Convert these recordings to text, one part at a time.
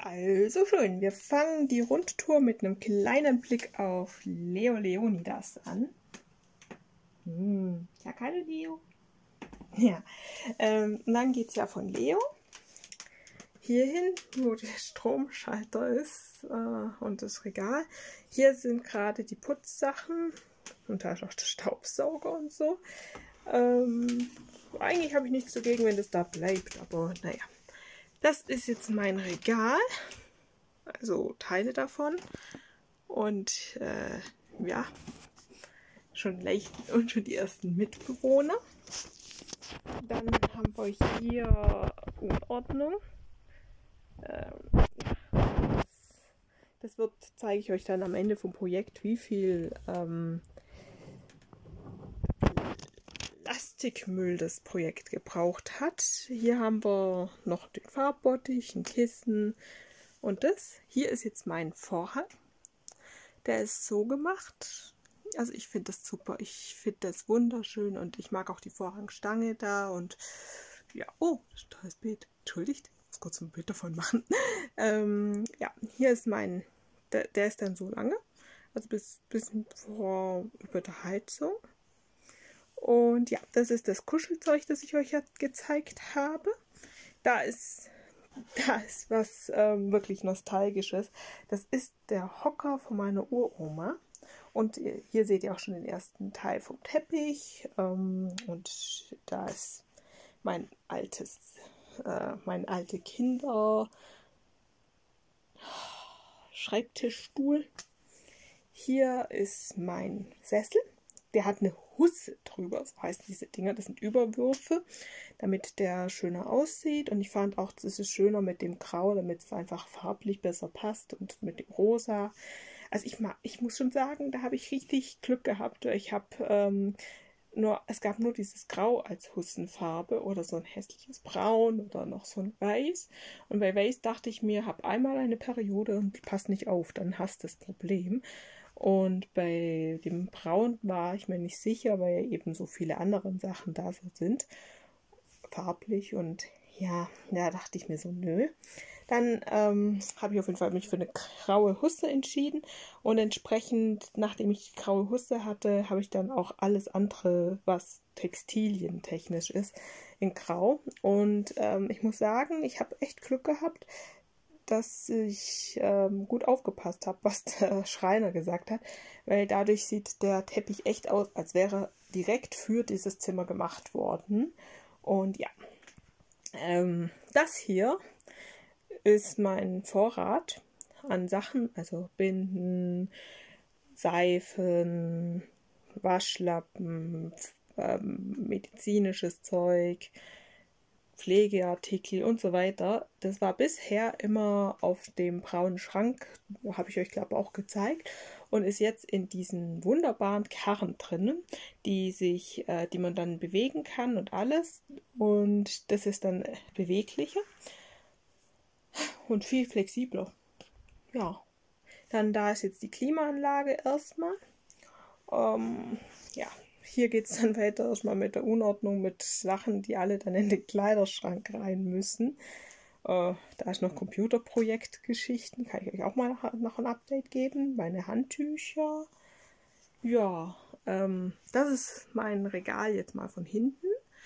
Also schön, wir fangen die Rundtour mit einem kleinen Blick auf Leo Leonidas an. Ja, keine Leo. Ja, dann geht es ja von Leo hierhin, wo der Stromschalter ist und das Regal. Hier sind gerade die Putzsachen und da ist auch der Staubsauger und so. Eigentlich habe ich nichts dagegen, wenn das da bleibt, aber naja. Das ist jetzt mein Regal, also Teile davon und ja, schon leicht und schon die ersten Mitbewohner. Dann haben wir hier Unordnung. Das zeige ich euch dann am Ende vom Projekt, wie viel Plastikmüll das Projekt gebraucht hat. Hier haben wir noch den Farbbottich, ein Kissen und das. Hier ist jetzt mein Vorhang. Der ist so gemacht. Also ich finde das super. Ich finde das wunderschön und ich mag auch die Vorhangstange da und ja, oh, das ist ein tolles Bild. Entschuldigt, ich muss kurz ein Bild davon machen. Ja, hier ist mein, der ist dann so lange, also bis vor über der Heizung. Und ja, das ist das Kuschelzeug, das ich euch ja gezeigt habe. Da ist was wirklich Nostalgisches. Das ist der Hocker von meiner Uroma. Und hier seht ihr auch schon den ersten Teil vom Teppich. Und da ist mein alter Kinder Schreibtischstuhl. Hier ist mein Sessel. Der hat eine Husse drüber. Das heißt, diese Dinger, das sind Überwürfe, damit der schöner aussieht. Und ich fand auch, das ist schöner mit dem Grau, damit es einfach farblich besser passt und mit dem Rosa. Also ich muss schon sagen, da habe ich richtig Glück gehabt. Ich habe es gab nur dieses Grau als Hussenfarbe oder so ein hässliches Braun oder noch so ein Weiß. Und bei Weiß dachte ich mir, habe einmal eine Periode und die passt nicht auf, dann hast du das Problem. Und bei dem Braun war ich mir nicht sicher, weil ja eben so viele andere Sachen da so sind, farblich. Und ja, da dachte ich mir so, nö. Dann habe ich auf jeden Fall mich für eine graue Husse entschieden. Und entsprechend, nachdem ich die graue Husse hatte, habe ich dann auch alles andere, was textilientechnisch ist, in grau. Und ich muss sagen, ich habe echt Glück gehabt, dass ich gut aufgepasst habe, was der Schreiner gesagt hat, weil dadurch sieht der Teppich echt aus, als wäre direkt für dieses Zimmer gemacht worden. Und ja, das hier ist mein Vorrat an Sachen, also Binden, Seifen, Waschlappen, medizinisches Zeug, Pflegeartikel und so weiter. Das war bisher immer auf dem braunen Schrank, habe ich euch glaube auch gezeigt, und ist jetzt in diesen wunderbaren Karren drinnen, die man dann bewegen kann und alles. Und das ist dann beweglicher und viel flexibler. Ja, dann da ist jetzt die Klimaanlage erstmal. Ja. Hier geht es dann weiter erstmal mit der Unordnung, mit Sachen, die alle dann in den Kleiderschrank rein müssen. Da ist noch Computerprojektgeschichten, kann ich euch auch mal noch ein Update geben. Meine Handtücher. Ja, das ist mein Regal jetzt mal von hinten.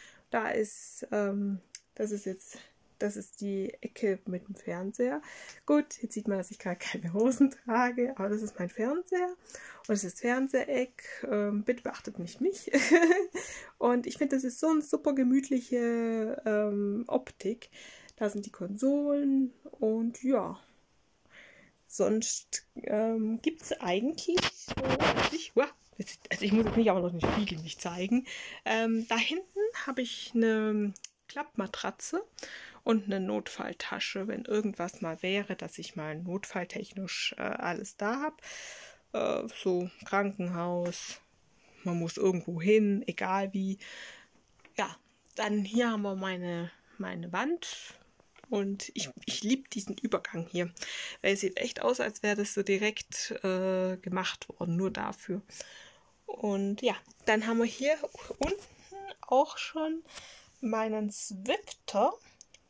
Das ist die Ecke mit dem Fernseher. Gut, jetzt sieht man, dass ich gerade keine Hosen trage, aber das ist mein Fernseher und das ist das Fernseheck. Bitte beachtet nicht mich. Und ich finde, das ist so eine super gemütliche Optik. Da sind die Konsolen und ja, sonst gibt es eigentlich so... Also ich muss jetzt nicht auch noch den Spiegel nicht zeigen. Da hinten habe ich eine Klappmatratze und eine Notfalltasche, wenn irgendwas mal wäre, dass ich mal notfalltechnisch alles da habe. So Krankenhaus, man muss irgendwo hin, egal wie. Ja, dann hier haben wir meine Wand und ich liebe diesen Übergang hier, weil es sieht echt aus, als wäre das so direkt gemacht worden, nur dafür. Und ja, dann haben wir hier unten auch schon meinen Swifter.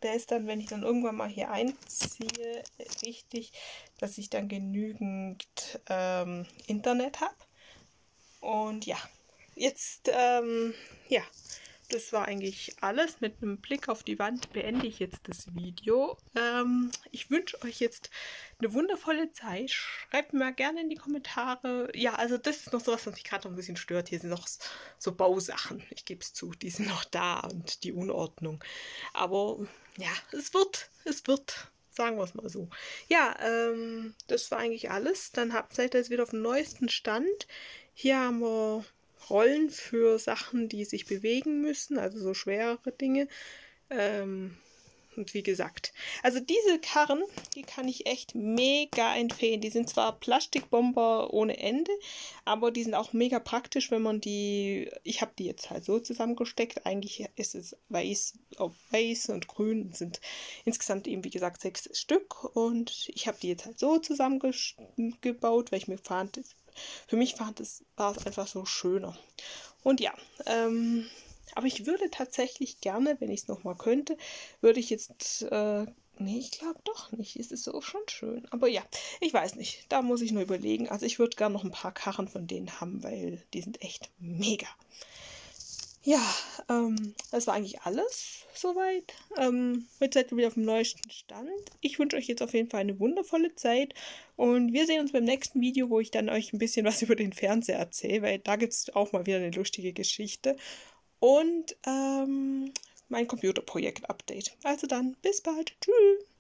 der ist dann, wenn ich dann irgendwann mal hier einziehe, wichtig, dass ich dann genügend Internet habe. Und ja, jetzt, ja, das war eigentlich alles. Mit einem Blick auf die Wand beende ich jetzt das Video. Ich wünsche euch jetzt eine wundervolle Zeit. Schreibt mir mal gerne in die Kommentare. Ja, also das ist noch sowas, was mich gerade noch ein bisschen stört. Hier sind noch so Bausachen. Ich gebe es zu, die sind noch da und die Unordnung. Aber ja, es wird. Sagen wir es mal so. Ja, das war eigentlich alles. Dann seid ihr jetzt wieder auf dem neuesten Stand. Hier haben wir Rollen für Sachen, die sich bewegen müssen, also so schwerere Dinge. Und wie gesagt, also diese Karren, die kann ich echt mega empfehlen. Die sind zwar Plastikbomber ohne Ende, aber die sind auch mega praktisch, wenn man die, ich habe die jetzt halt so zusammengesteckt. Eigentlich ist es weiß auf weiß und grün, und sind insgesamt eben wie gesagt 6 Stück, und ich habe die jetzt halt so zusammengebaut, weil ich mir fand, für mich war es einfach so schöner. Und ja, aber ich würde tatsächlich gerne, wenn ich es nochmal könnte, würde ich jetzt, nee, ich glaube doch nicht. Es ist so schon schön. Aber ja, ich weiß nicht. Da muss ich nur überlegen. Also ich würde gerne noch ein paar Karren von denen haben, weil die sind echt mega. Ja, das war eigentlich alles soweit. Jetzt seid ihr wieder auf dem neuesten Stand. Ich wünsche euch jetzt auf jeden Fall eine wundervolle Zeit, und wir sehen uns beim nächsten Video, wo ich dann euch ein bisschen was über den Fernseher erzähle, weil da gibt es auch mal wieder eine lustige Geschichte. Und mein Computerprojekt-Update. Also dann, bis bald. Tschüss.